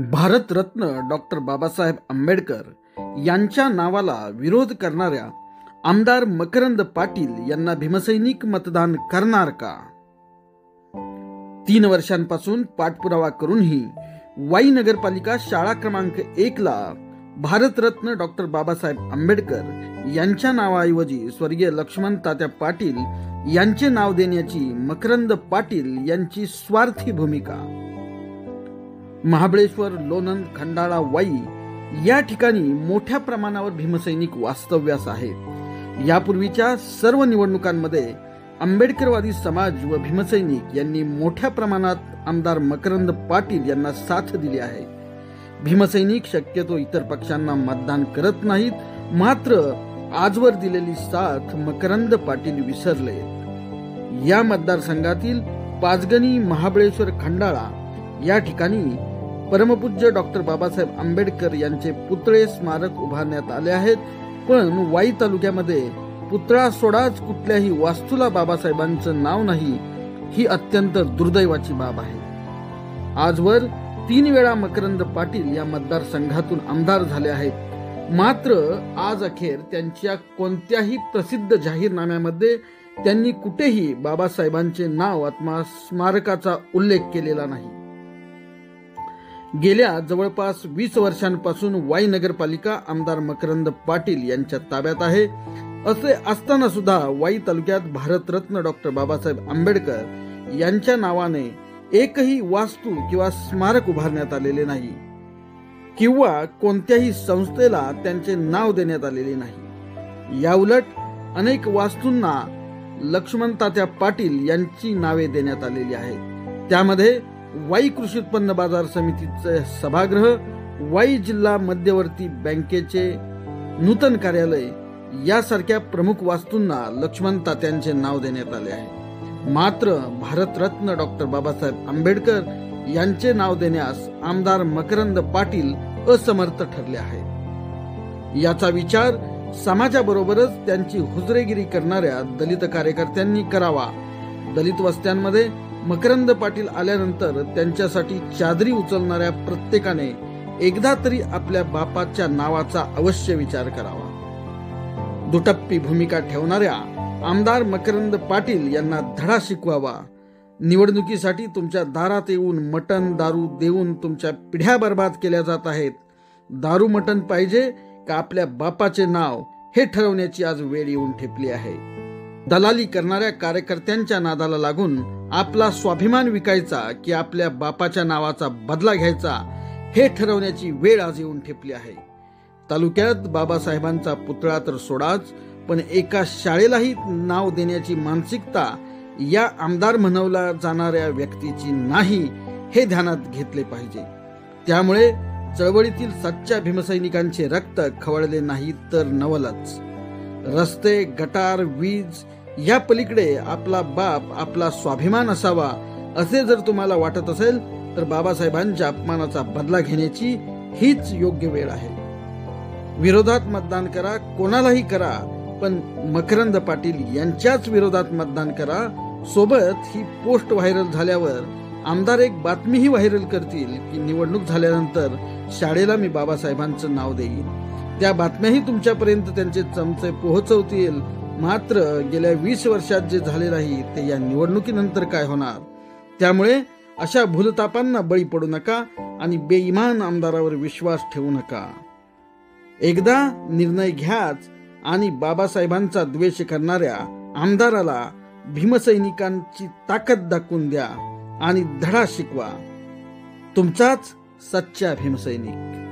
Bharat Ratna doctor Babasaheb Ambedkar यांच्या नावाला विरोध करणाऱ्या आमदार मकरंद पाटील यांना भीमसैनिक मतदान करणार का? 3 वर्षांपासून पाठपुरावा करूनही वाई नगरपालिका शाळा क्रमांक 1 ला भारतरत्न डॉक्टर बाबासाहेब आंबेडकर यांच्या नावाऐवजी स्वर्गीय लक्ष्मण तात्या पाटील यांचे नाव देण्याची मकरंद पाटील यांची स्वार्थी भूमिका. महाबळेश्वर, लोणंद, खंडाळा, वाई या ठिकाणी मोठ्या प्रमाणावर भीमसैनिक वास्तव्यास आहेत. यापूर्वीच्या सर्व निवडणुकांमध्ये आंबेडकरवादी समाज व भीमसैनिक यांनी मोठ्या प्रमाणात आमदार मकरंद पाटील यांना साथ दिली आहे. भीमसैनिक शक्यतो इतर पक्षांना मतदान करत नाहीत, मात्र आजवर दिलेली साथ मकरंद पाटील विसरले. या मतदारसंघातील पाचगणी, महाबळेश्वर, खंडाळा या ठिकाणी परमपूज्य डॉक्टर बाबासाहेब आंबेडकर यांचे पुतळे स्मारक उभारण्यात आले आहेत. पण वाई तालुक्यामध्ये पुतळा सोडाच कुठल्याही वास्तूला बाबासाहेबांचं नाव नाही, ही अत्यंत दुर्दैवाची बाब आहे. आजवर 3 वेळा मकरंद पाटील या मतदारसंघातून आमदार झाले आहेत, मात्र आज अखेर त्यांच्या कोणत्याही प्रसिद्ध जाहीरनाम्यामध्ये त्यांनी कुठेही बाबासाहेबांचे नाव अथवा स्मारकाचा उल्लेख केलेला नाही. गेल्या जवळपास 20 वर्षांपासून वाई नगरपालिका आमदार मकरंद पाटील यांच्या ताब्यात आहे. असे असताना सुद्धा वाई तालुक्यात भारतरत्न डॉक्टर बाबासाहेब आंबेडकर यांच्या नावाने एकही वास्तू किंवा स्मारक उभारण्यात आलेले नाही किंवा कोणत्याही संस्थेला त्यांचे नाव देण्यात आलेले नाही. याउलट अनेक वास्तूंना लक्ष्मण तात्या पाटील यांची नावे देण्यात आलेली आहेत. त्यामध्ये वाई कृषी उत्पन्न बाजार समितीचे सभागृह, वाई जिल्हा मध्यवर्ती बँकेचे नूतन कार्यालय यासारख्या प्रमुख वास्तूंना लक्ष्मण तात्यांचे नाव देण्यात आले आहे. मात्र भारतरत्न डॉक्टर बाबासाहेब आंबेडकर यांचे नाव देण्यास आमदार मकरंद पाटील असमर्थ ठरले आहेत. याचा विचार समाजाबरोबरच त्यांची हुजरेगिरी करणाऱ्या दलित कार्यकर्त्यांनी करावा. दलित वस्त्यांमध्ये मकरंद पाटील आल्यानंतर त्यांच्यासाठी चादरी उचलणाऱ्या प्रत्येकाने एकदा तरी आपल्या बापाच्या नावाचा अवश्य विचार करावा. दुटप्पी भूमिका ठेवणाऱ्या आमदार मकरंद पाटील यांना धडा शिकवावा. निवडणुकीसाठी तुमच्या दारात येऊन मटण दारू देऊन तुमच्या पिढ्या बर्बाद केल्या जात आहेत. दारू मटण पाहिजे का आपल्या बापाचे नाव, हे ठरवण्याची आज वेळ येऊन ठेपली आहे. दलाली करणाऱ्या कार्यकर्त्यांच्या नादाला लागून आपला स्वाभिमान विकायचा की आपल्या बापाच्या नावाचा बदला घ्यायचा, हे ठरवण्याची वेळ आज येऊन ठेपली आहे. तालुक्यात बाबासाहेबांचा पुतळा तर सोडाच, पण एका शाळेलाही नाव देण्याची मानसिकता या आमदार म्हणवला जाणाऱ्या व्यक्तीची नाही, हे ध्यानात घेतले पाहिजे. त्यामुळे चळवळीतील सच्च्या भीमसैनिकांचे रक्त खवळले नाही तर नवलच. रस्ते, गटार, वीज या पलीकडे आपला बाप आपला स्वाभिमान असावा, असे जर तुम्हाला वाटत असेल तर बाबासाहेबांच्या अपमानाचा बदला घेण्याची हीच योग्य वेळ आहे. विरोधात मतदान करा, कोणालाही करा, पण मकरंद पाटील यांच्याच विरोधात मतदान करा. सोबत ही पोस्ट व्हायरल झाल्यावर आमदार एक बातमीही व्हायरल करतील की निवडणूक झाल्यानंतर शाळेला मी बाबासाहेबांचं नाव देईन. त्या बातम्याही तुमच्यापर्यंत त्यांचे चमचे पोहोचवतील. मात्र गेल्या 20 वर्षात जे झाले नाही ते या निवडणुकीनंतर काय होणार? त्यामुळे अशा भूलतापांना बळी पडू नका आणि बेईमान आमदारावर विश्वास ठेवू नका. एकदा निर्णय घ्याच आणि बाबासाहेबांचा द्वेष करणाऱ्या आमदाराला भीमसैनिकांची ताकद दाखवून द्या आणि धडा शिकवा. तुमचाच सच्चा भीमसैनिक.